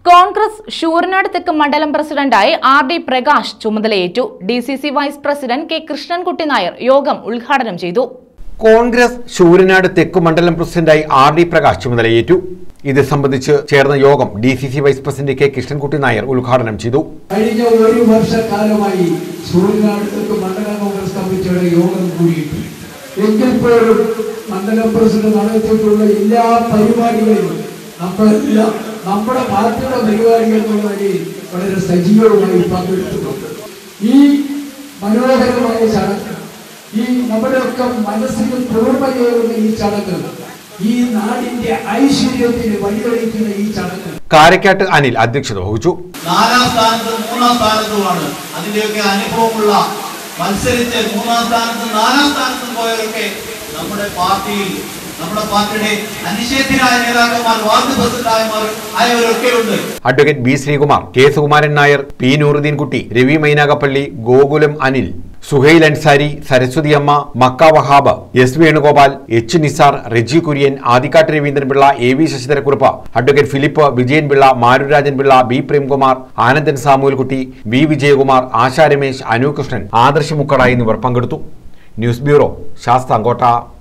കോൺഗ്രസ് ശൂരനാട് തെക്ക് മണ്ഡലം പ്രസിഡന്റായി ആർ.ഡി. പ്രകാശ് ചുമതലയേറ്റു. DCC vice president K Krishnankutty Nair യോഗം ഉദ്ഘാടനം ചെയ്തു. കോൺഗ്രസ് ശൂരനാട് തെക്ക് മണ്ഡലം പ്രസിഡന്റായി ആർ.ഡി. പ്രകാശ് ചുമതലയേറ്റു. ഇത് സംബന്ധിച്ച് ചേർന്ന യോഗം DCC vice president K Krishnankutty Nair ഉദ്ഘാടനം ചെയ്തു. കഴിഞ്ഞ ഒരു വർഷക്കാലമായി ശൂരനാട് തെക്ക് മണ്ഡലം കോൺഗ്രസ് കമ്മിറ്റിയുടെ യോഗം കൂടിയിട്ട് എങ്കിൽ പോലും മണ്ഡലം പ്രസിഡന്റ് നടത്തിയിട്ടുള്ള എല്ലാ പരിപാടികളിലും നമ്മളെല്ലാം നമ്മുടെ പാർട്ടിയുടെ പരിപാടികൾ എന്നുള്ള നിലയിൽ വളരെ സജീവമായി പങ്കെടുത്തിട്ടുണ്ട്. ഈ മനോഹരമായ ചടങ്ങ്, ഈ നമ്മുടെയൊക്കെ മനസ്സിന് കുളിർമയേറുന്ന ഈ ചടങ്ങ്, ഈ നാടിന്റെ ഐശ്വര്യത്തിന് വഴിതെളിക്കുന്ന ഈ ചടങ്ങ് കാരക്കാട്ട് അനിൽ അധ്യക്ഷത വഹിച്ചു. 4ാം സ്ഥാനത്തും 3ാം സ്ഥാനത്തുമാണ് അതിന്റെയൊക്കെ അനുഭവമുള്ള മത്സരിച്ച് 3ാം സ്ഥാനത്തും 4ാം സ്ഥാനത്തും പോയവരൊക്കെ നമ്മുടെ പാർട്ടിയുടെ അനിശ്ചിതരായ നേതാക്കന്മാർ, വാർഡ് പ്രസിഡന്റായമാർ ആയവരൊക്കെ ഉണ്ട്. Advocate B Sreekumar, K Sukumaran Nair, P Nooruddin Kutty, Ravi Mynagappally, Gokulam Anil, Suhail Ansari, Saraswathi Amma, Makka Wahab, S Venugopal, H Nisar, Reji Kurian, Adikkattu Raveendranpillai, A V Sasidharakurup, advocate Philip, Vijayan Pillai, Maruraajan Pillai, B Premkumar, Anandan Samuelkutty, V Vijayakumar, Asha Ramesh, Anukrishnan, Adarsh Mukkada എന്നിവർ പങ്കെടുത്തു. News bureau, Sasthamkotta.